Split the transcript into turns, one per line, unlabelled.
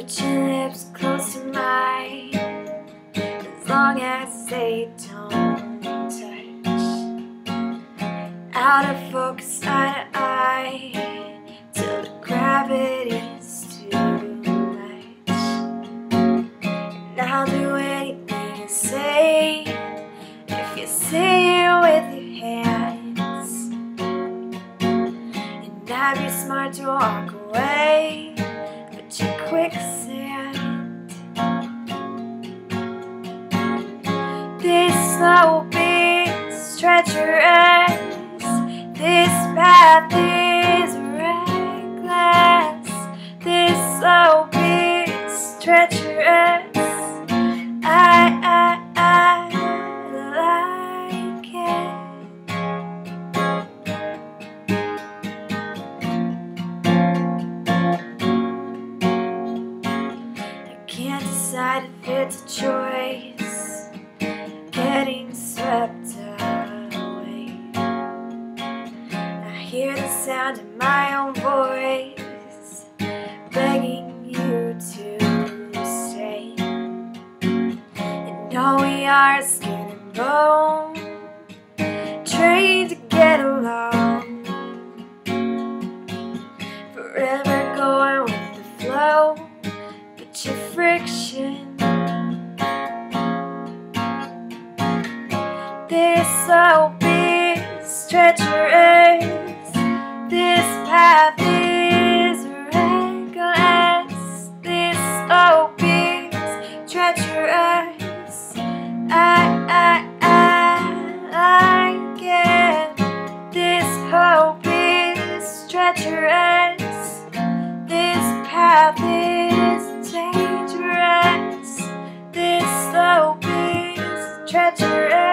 Put your lips close to mine, as long as they don't touch. Out of focus, eye to eye, till the gravity's too much. And I'll do anything you say, if you say it with your hands. And I'd be smart to walk away, but you're quicksand. This slow beat's treacherous, this path is reckless. This slow beat's treacherous, I like it. I can't decide if it's a choice, getting swept away. I hear the sound of my own voice, begging you to stay. And all we are is skin and bone, trained to get along, forever going with the flow, but your friction. This slow beat's treacherous, this path is reckless. This slow beat's treacherous, I like it. This slow beat's treacherous, this path is dangerous. This slow beat's treacherous.